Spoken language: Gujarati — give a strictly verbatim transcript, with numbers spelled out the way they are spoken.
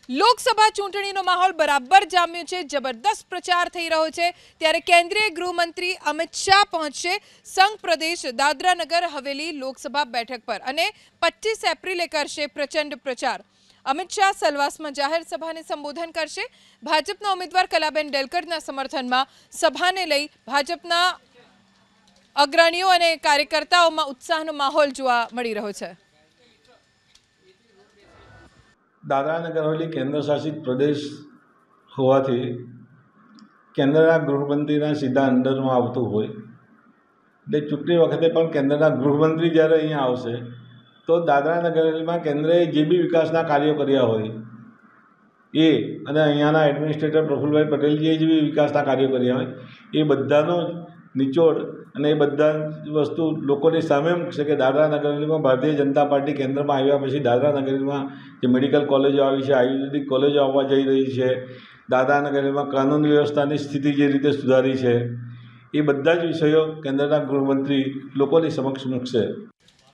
લોકસભા ચૂંટણીનો માહોલ બરાબર જામ્યો છે, જબરદસ્ત પ્રચાર થઈ રહ્યો છે। ત્યારે કેન્દ્રીય ગૃહમંત્રી અમિત શાહ પહોંચશે સંઘ પ્રદેશ દાદરા નગર હવેલી લોકસભા બેઠક પર અને પચીસ એપ્રિલે કરશે પ્રચંડ પ્રચાર। અમિત શાહ સલવાસમાં જાહેર સભાને સંબોધન કરશે। ભાજપના ઉમેદવાર કલાબેન ડેલકરના સમર્થનમાં સભાને લઈ ભાજપના અગ્રણીઓ અને કાર્યકર્તાઓમાં ઉત્સાહનો માહોલ જોવા મળી રહ્યો છે। દાદરા નગર હવેલી કેન્દ્ર શાસિત પ્રદેશ હોવાથી કેન્દ્રના ગૃહમંત્રીના સીધા અંડરમાં આવતું હોય એટલે ચૂંટણી વખતે પણ કેન્દ્રના ગૃહમંત્રી જ્યારે અહીંયા આવશે તો દાદરા નગર હવેલીમાં કેન્દ્રએ જે બી વિકાસના કાર્યો કર્યા હોય એ અને અહીંયાના એડમિનિસ્ટ્રેટર પ્રફુલભાઈ પટેલજીએ જે બી વિકાસના કાર્યો કર્યા હોય એ બધાનો નિચોડ અને એ બધા વસ્તુ લોકોની સામે મૂકશે કે દાદરા નગર હવેલીમાં ભારતીય જનતા પાર્ટી કેન્દ્રમાં આવ્યા પછી દાદરા નગર હવેલીમાં જે મેડિકલ કોલેજો આવી છે, આયુર્વેદિક કોલેજો આવવા જઈ રહી છે, દાદરા નગર હવેલીમાં કાનૂન વ્યવસ્થાની સ્થિતિ જે રીતે સુધારી છે એ બધા જ વિષયો કેન્દ્રના ગૃહમંત્રી લોકોની સમક્ષ મૂકશે।